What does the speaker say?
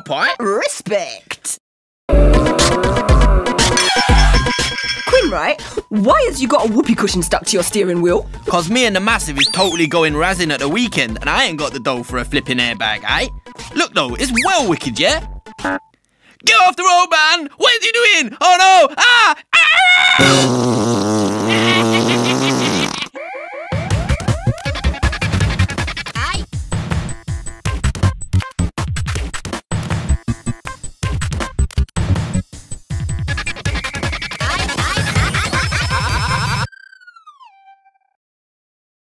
pie. Respect. Quinn, right? Why has you got a whoopee cushion stuck to your steering wheel? Cause me and the massive is totally going razzing at the weekend and I ain't got the dough for a flipping airbag, eh? Look though, it's well wicked, yeah? Get off the road, man! What is he doing? Oh no! Ah! Ah!